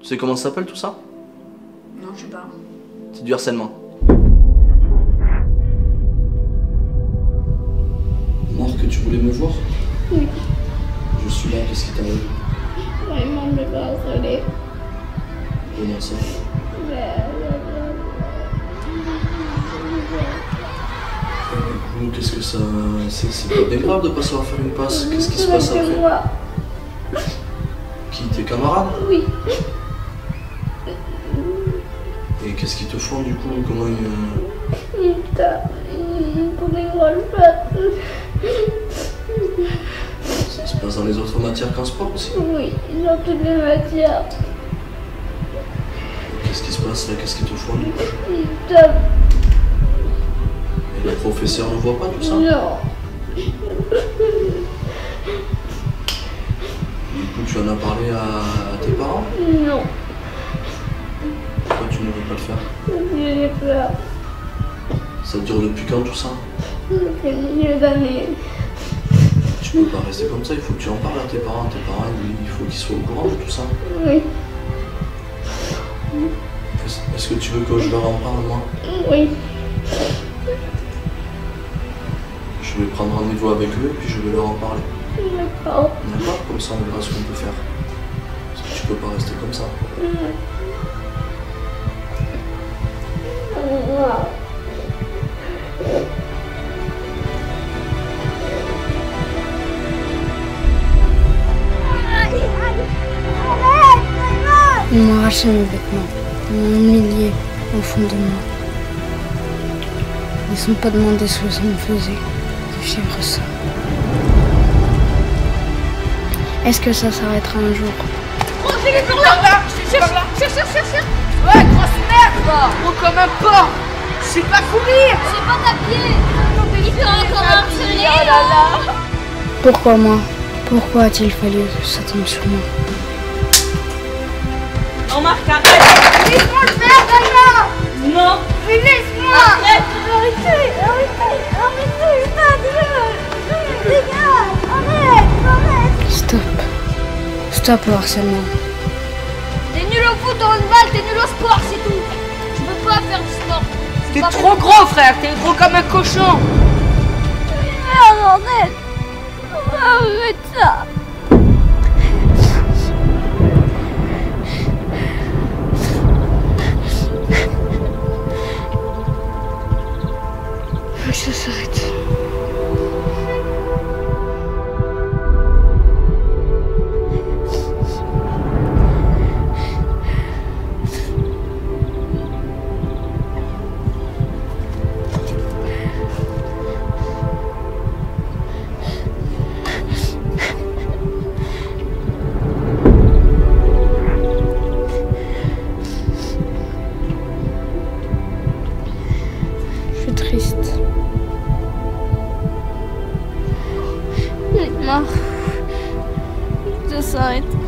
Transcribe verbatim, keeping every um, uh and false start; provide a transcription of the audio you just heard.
Tu sais comment ça s'appelle tout ça? Non, je sais pas. C'est du harcèlement. Marc, tu voulais me voir? Oui. Je suis là, qu'est-ce qui t'arrive? Vraiment, je vais harceler. Comment ça? Du coup, qu'est-ce que ça... C'est pas bien grave de pas savoir faire une passe. Qu'est-ce qui se passe après? Moi. Qui, tes camarades? Oui. Et qu'est-ce qu'ils te font du coup? Comment ils... Il tape, il pour des grosses pattes. Ça se passe dans les autres matières qu'en sport aussi? Oui, dans toutes les matières. Qu'est-ce qui se passe là? Qu'est-ce qu'ils te font du coup? Il tape. Et le professeur ne voit pas tout ça? Non. Du coup, tu en as parlé à, à tes parents? Non. Pourquoi tu ne veux pas le faire? J'ai peur. Ça dure depuis quand tout ça? Depuis des années. Tu peux pas rester comme ça, il faut que tu en parles à tes parents. Tes parents, il faut qu'ils soient au courant de tout ça. Oui. Est-ce que tu veux que je leur en parle moi? Oui. Je vais prendre rendez-vous avec eux et puis je vais leur en parler. D'accord. D'accord? Comme ça on verra ce qu'on peut faire. Parce que tu peux pas rester comme ça. Ils m'ont arraché mes vêtements, ils m'ont humilié au fond de moi. Ils ne sont pas demandé ce que ça me faisait de vivre ça. Est-ce que ça s'arrêtera un jour? Oh, j'ai les par là! Cherche, cherche, cherche, cherche! Ouais, grosse merde, va! Gros comme un porc! Je sais pas courir! Je sais pas taper! Il peut encore harceler! Oh là là! Pourquoi moi? Pourquoi a-t-il fallu que ça tombe sur moi? Non, Marc, arrête! Laisse-moi le faire, Dana! Non! Mais laisse-moi! Arrête! Arrêtez! Arrêtez! Arrêtez! Stop! Dégage! Arrête! Arrête! Stop. Stop le harcèlement. T'es nul au foot, au handball, t'es nul au sport, c'est tout! Tu peux pas faire du sport! T'es trop gros, frère! T'es gros comme un cochon! Merde, bordel! Arrête ça! Que ça s'arrête. Je suis triste. J'en ai marre. Que ça s'arrête.